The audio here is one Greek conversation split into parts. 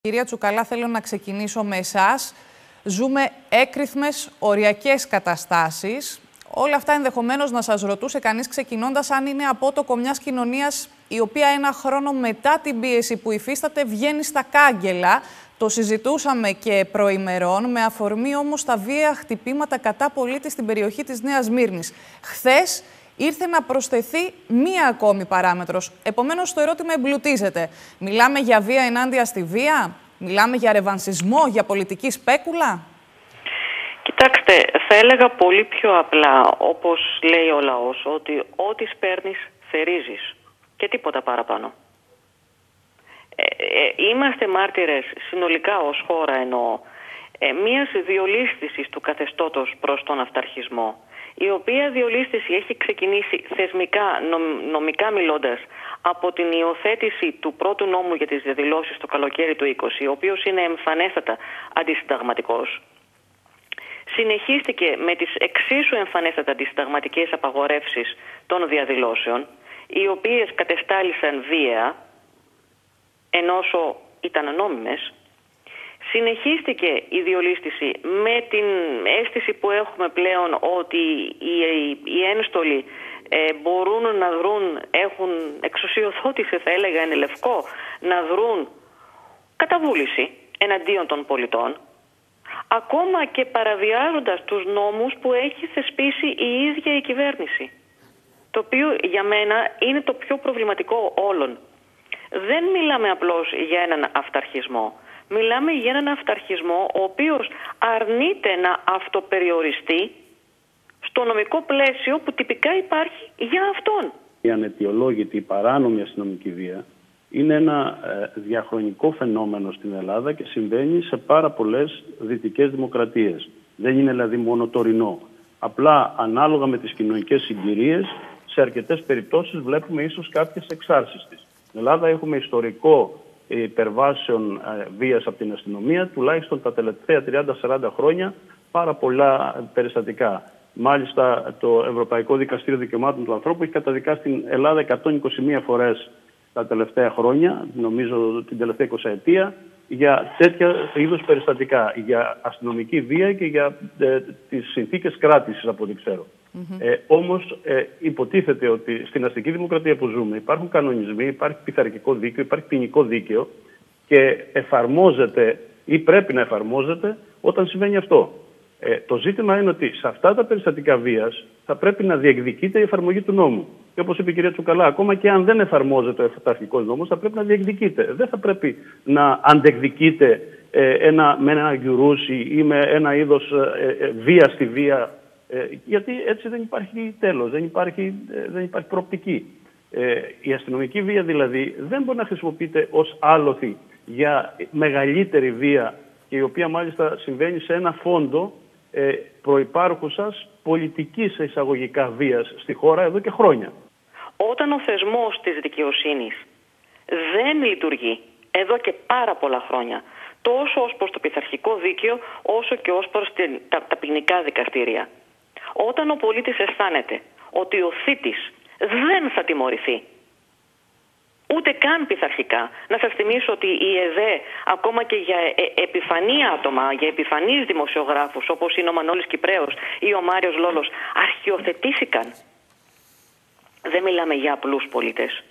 Κυρία Τσουκαλά, θέλω να ξεκινήσω με εσάς. Ζούμε έκρηθμες οριακές καταστάσεις. Όλα αυτά ενδεχομένως να σας ρωτούσε κανείς ξεκινώντας αν είναι απότοκο μιας κοινωνίας η οποία ένα χρόνο μετά την πίεση που υφίσταται βγαίνει στα κάγκελα. Το συζητούσαμε και προημερών, με αφορμή όμως τα βίαια χτυπήματα κατά πολίτη στην περιοχή της Νέας Σμύρνης. Χθες ήρθε να προσθεθεί μία ακόμη παράμετρος. Επομένως, το ερώτημα εμπλουτίζεται. Μιλάμε για βία ενάντια στη βία? Μιλάμε για ρεβανσισμό, για πολιτική σπέκουλα? Κοιτάξτε, θα έλεγα πολύ πιο απλά, όπως λέει ο λαός, ότι ό,τι σπέρνεις θερίζεις και τίποτα παραπάνω. Είμαστε μάρτυρες συνολικά ως χώρα, εννοώ, μιας διολίσθησης του καθεστώτος προς τον αυταρχισμό, η οποία διολίσθηση έχει ξεκινήσει θεσμικά, νομικά μιλώντας, από την υιοθέτηση του πρώτου νόμου για τις διαδηλώσεις το καλοκαίρι του 20, ο οποίος είναι εμφανέστατα αντισυνταγματικός. Συνεχίστηκε με τις εξίσου εμφανέστατα αντισυνταγματικές απαγορεύσεις των διαδηλώσεων, οι οποίες κατεστάλησαν βία, ενώ ήταν νόμιμες. Συνεχίστηκε η διολίσθηση με την αίσθηση που έχουμε πλέον ότι οι ένστολοι μπορούν να δρουν, έχουν εξουσιοδότηση, θα έλεγα, είναι λευκό, να δρουν κατά βούληση εναντίον των πολιτών, ακόμα και παραβιάζοντας τους νόμους που έχει θεσπίσει η ίδια η κυβέρνηση. Το οποίο για μένα είναι το πιο προβληματικό όλων. Δεν μιλάμε απλώς για έναν αυταρχισμό. Μιλάμε για έναν αυταρχισμό ο οποίος αρνείται να αυτοπεριοριστεί στο νομικό πλαίσιο που τυπικά υπάρχει για αυτόν. Η αναιτιολόγητη, η παράνομη αστυνομική βία είναι ένα διαχρονικό φαινόμενο στην Ελλάδα και συμβαίνει σε πάρα πολλές δυτικές δημοκρατίες. Δεν είναι δηλαδή μόνο τωρινό. Απλά ανάλογα με τις κοινωνικές συγκυρίες, σε αρκετές περιπτώσεις βλέπουμε ίσως κάποιες εξάρσεις της. Στην Ελλάδα έχουμε ιστορικό υπερβάσεων βίας από την αστυνομία, τουλάχιστον τα τελευταία 30-40 χρόνια, πάρα πολλά περιστατικά. Μάλιστα, το Ευρωπαϊκό Δικαστήριο Δικαιωμάτων του Ανθρώπου έχει καταδικάσει στην Ελλάδα 121 φορές τα τελευταία χρόνια, νομίζω την τελευταία 20ετία, για τέτοια είδους περιστατικά, για αστυνομική βία και για τις συνθήκες κράτησης, από ό,τι ξέρω. Όμως υποτίθεται ότι στην αστική δημοκρατία που ζούμε υπάρχουν κανονισμοί, υπάρχει πειθαρχικό δίκαιο, υπάρχει ποινικό δίκαιο και εφαρμόζεται ή πρέπει να εφαρμόζεται όταν συμβαίνει αυτό. Το ζήτημα είναι ότι σε αυτά τα περιστατικά βίας θα πρέπει να διεκδικείται η εφαρμογή του νόμου. Και όπως είπε η κυρία Τσουκαλά, ακόμα και αν δεν εφαρμόζεται ο αυταρχικός νόμος, θα πρέπει να διεκδικείται. Δεν θα πρέπει να αντεκδικείται με ένα γιουρούσι ή με ένα είδος βία στη βία, γιατί έτσι δεν υπάρχει τέλος, δεν υπάρχει προοπτική. Η αστυνομική βία δηλαδή δεν μπορεί να χρησιμοποιείται ως άλοθη για μεγαλύτερη βία, και η οποία μάλιστα συμβαίνει σε ένα φόντο προϋπάρχουσας πολιτικής εισαγωγικά βίας στη χώρα εδώ και χρόνια. Όταν ο θεσμός της δικαιοσύνης δεν λειτουργεί εδώ και πάρα πολλά χρόνια, τόσο ως προς το πειθαρχικό δίκαιο, όσο και ως προς τα ποινικά δικαστήρια, όταν ο πολίτης αισθάνεται ότι ο θήτης δεν θα τιμωρηθεί, ούτε καν πειθαρχικά. Να σας θυμίσω ότι η ΕΔΕ, ακόμα και για επιφανή άτομα, για επιφανείς δημοσιογράφους, όπως είναι ο Μανώλης Κυπρέος ή ο Μάριος Λόλος, αρχιοθετήθηκαν. Δεν μιλάμε για απλούς πολίτες.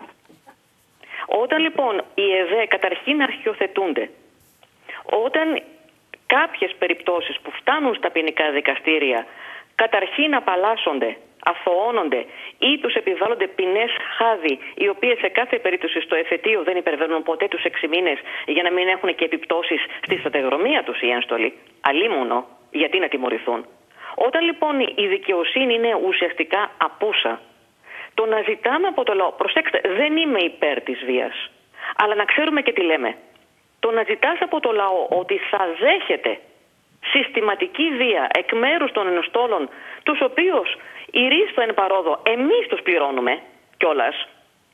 Όταν λοιπόν οι ΕΔΕ καταρχήν αρχιοθετούνται, όταν κάποιες περιπτώσεις που φτάνουν στα ποινικά δικαστήρια καταρχήν απαλλάσσονται, αθωώνονται ή τους επιβάλλονται ποινές χάδι, οι οποίες σε κάθε περίπτωση στο εφετείο δεν υπερβαίνουν ποτέ τους 6 μήνες, για να μην έχουν και επιπτώσεις στη στρατηγρομία τους οι ένστολοι, αλίμονο, γιατί να τιμωρηθούν. Όταν λοιπόν η δικαιοσύνη είναι ουσιαστικά απούσα, το να ζητάμε από το λαό, προσέξτε, δεν είμαι υπέρ της βίας, αλλά να ξέρουμε και τι λέμε. Το να ζητάς από το λαό ότι θα δέχεται συστηματική βία εκ μέρους των ενστόλων, τους οποίους η ρίστα εν παρόδο εμείς τους πληρώνουμε κιόλας,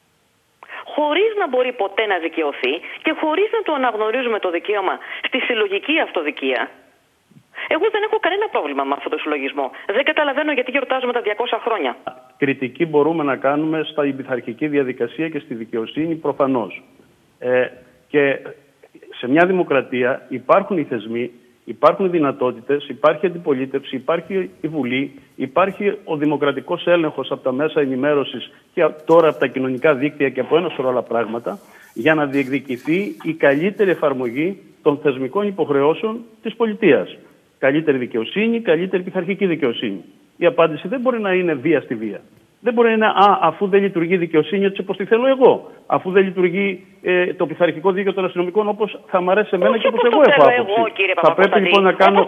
χωρίς να μπορεί ποτέ να δικαιωθεί και χωρίς να του αναγνωρίζουμε το δικαίωμα στη συλλογική αυτοδικία. Εγώ δεν έχω κανένα πρόβλημα με αυτό το συλλογισμό. Δεν καταλαβαίνω γιατί γιορτάζουμε τα 200 χρόνια. Κριτική μπορούμε να κάνουμε στην πειθαρχική διαδικασία και στη δικαιοσύνη προφανώς. Και σε μια δημοκρατία υπάρχουν οι θεσμοί, υπάρχουν οι δυνατότητες, υπάρχει αντιπολίτευση, υπάρχει η Βουλή, υπάρχει ο δημοκρατικός έλεγχος από τα μέσα ενημέρωσης και τώρα από τα κοινωνικά δίκτυα και από ένα σωρό άλλα πράγματα, για να διεκδικηθεί η καλύτερη εφαρμογή των θεσμικών υποχρεώσεων της πολιτείας. Καλύτερη δικαιοσύνη, καλύτερη πειθαρχική δικαιοσύνη. Η απάντηση δεν μπορεί να είναι βία στη βία. Δεν μπορεί να είναι αφού δεν λειτουργεί η δικαιοσύνη έτσι όπως τη θέλω εγώ. Αφού δεν λειτουργεί το πειθαρχικό δίκαιο των αστυνομικών όπως θα μου αρέσει εμένα και όπως εγώ έχω άποψη. Θα πρέπει λοιπόν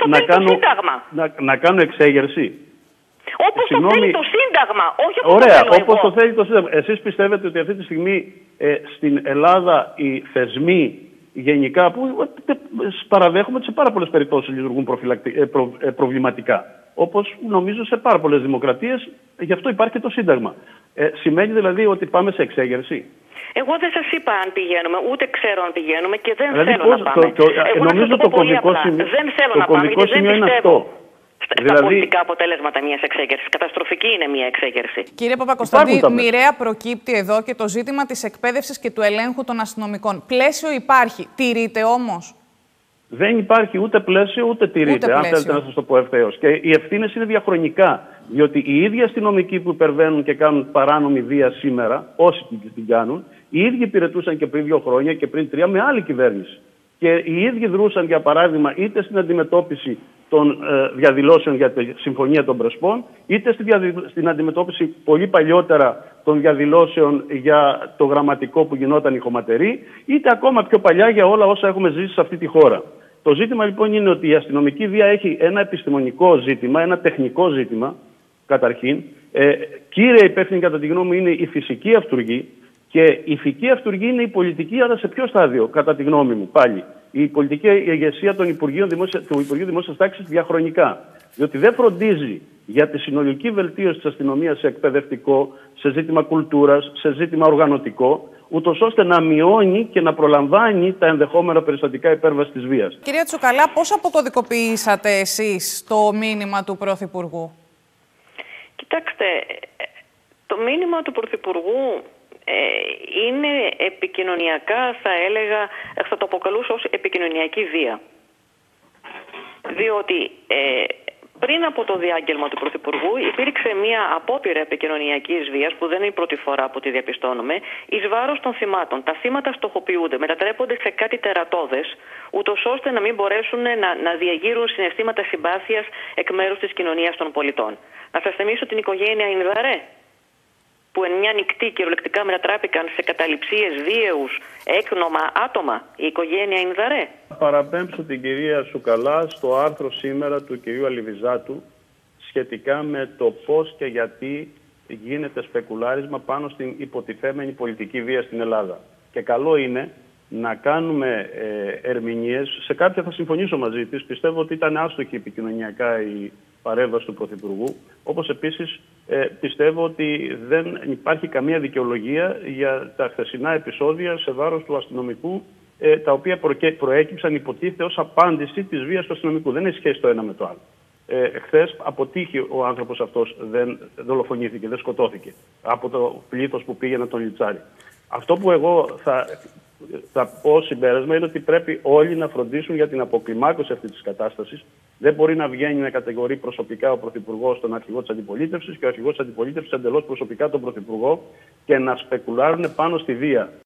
να κάνω εξέγερση. Όπως το θέλει το Σύνταγμα, όχι όπως ωραία, το θέλω όπως εγώ. το θέλει το Σύνταγμα. Εσείς πιστεύετε ότι αυτή τη στιγμή στην Ελλάδα οι θεσμοί γενικά, που παραδέχομαι ότι σε πάρα πολλές περιπτώσεις λειτουργούν προβληματικά, όπως νομίζω σε πάρα πολλές δημοκρατίες, γι' αυτό υπάρχει και το Σύνταγμα. Σημαίνει δηλαδή ότι πάμε σε εξέγερση? Εγώ δεν σας είπα αν πηγαίνουμε, ούτε ξέρω αν πηγαίνουμε και δεν δηλαδή, θέλω να πάμε. Νομίζω το κομβικό σημείο, δεν θέλω να πάμε, γιατί δεν είναι πιστεύω αυτό. Στα πολιτικά αποτέλεσματα μιας εξέγερσης. Καταστροφική είναι μια εξέγερση. Κύριε Παπακοσταντή, μοιραία προκύπτει εδώ και το ζήτημα της εκπαίδευσης και του ελέγχου των αστυνομικών. Πλαίσιο υπάρχει. Τηρείται όμως? Δεν υπάρχει ούτε πλαίσιο ούτε τηρείται, αν θέλετε να σας το πω ευθέως. Και οι ευθύνες είναι διαχρονικά. Διότι οι ίδιοι αστυνομικοί που υπερβαίνουν και κάνουν παράνομη βία σήμερα, όσοι την κάνουν, οι ίδιοι υπηρετούσαν και πριν 2 χρόνια και πριν 3 με άλλη κυβέρνηση. Και οι ίδιοι δρούσαν, για παράδειγμα, είτε στην αντιμετώπιση των διαδηλώσεων για τη Συμφωνία των Πρεσπών, είτε στην αντιμετώπιση πολύ παλιότερα των διαδηλώσεων για το γραμματικό που γινόταν η χωματερή, είτε ακόμα πιο παλιά για όλα όσα έχουμε ζήσει σε αυτή τη χώρα. Το ζήτημα λοιπόν είναι ότι η αστυνομική βία έχει ένα επιστημονικό ζήτημα, ένα τεχνικό ζήτημα, καταρχήν. Κύρια υπεύθυνη κατά τη γνώμη μου είναι η φυσική αυτουργή, και η ηθική αυτουργή είναι η πολιτική, αλλά σε ποιο στάδιο, κατά τη γνώμη μου, πάλι? Η πολιτική ηγεσία του Υπουργείου Δημόσιας Τάξης διαχρονικά. Διότι δεν φροντίζει για τη συνολική βελτίωση της αστυνομίας σε εκπαιδευτικό, σε ζήτημα κουλτούρας, σε ζήτημα οργανωτικό, ούτως ώστε να μειώνει και να προλαμβάνει τα ενδεχόμενα περιστατικά υπέρβασης της βίας. Κυρία Τσουκαλά, πώς αποκωδικοποιήσατε εσείς το μήνυμα του Πρωθυπουργού? Κοιτάξτε, το μήνυμα του Πρωθυπουργού είναι επικοινωνιακά, θα έλεγα, θα το αποκαλούσα ως επικοινωνιακή βία. Διότι πριν από το διάγγελμα του Πρωθυπουργού υπήρξε μια απόπειρα επικοινωνιακής βίας, που δεν είναι η πρώτη φορά που τη διαπιστώνουμε, εις βάρος των θυμάτων. Τα θύματα στοχοποιούνται, μετατρέπονται σε κάτι τερατώδες, ούτως ώστε να μην μπορέσουν να διαγείρουν συναισθήματα συμπάθειας εκ μέρους της κοινωνίας των πολιτών. Να σας θυμίσω την οικογένεια Ινδαρέ, που εν μια νυχτή κυριολεκτικά μετατράπηκαν σε καταληψίες, βίαιους, έκνομα άτομα, η οικογένεια Ινδαρέ. Παραπέμψω την κυρία Τσουκαλά στο άρθρο σήμερα του κυρίου Αλιβιζάτου σχετικά με το πώς και γιατί γίνεται σπεκουλάρισμα πάνω στην υποτιθέμενη πολιτική βία στην Ελλάδα. Και καλό είναι να κάνουμε ερμηνείες. Σε κάποια θα συμφωνήσω μαζί της. Πιστεύω ότι ήταν άστοχη επικοινωνιακά η παρέμβαση του Πρωθυπουργού. Όπως επίσης πιστεύω ότι δεν υπάρχει καμία δικαιολογία για τα χθεσινά επεισόδια σε βάρος του αστυνομικού, τα οποία προέκυψαν υποτίθεται ως απάντηση της βίας του αστυνομικού. Δεν έχει σχέση το ένα με το άλλο. Χθες αποτύχει ο άνθρωπος αυτός, δεν δολοφονήθηκε, δεν σκοτώθηκε από το πλήθος που πήγε να τον λιτσάρει. Αυτό που εγώ θα πω συμπέρασμα είναι ότι πρέπει όλοι να φροντίσουν για την αποκλιμάκωση αυτή της κατάστασης. Δεν μπορεί να βγαίνει να κατηγορεί προσωπικά ο Πρωθυπουργός τον αρχηγό της αντιπολίτευσης και ο αρχηγός της αντιπολίτευσης εντελώς προσωπικά τον Πρωθυπουργό και να σπεκουλάρουν πάνω στη βία.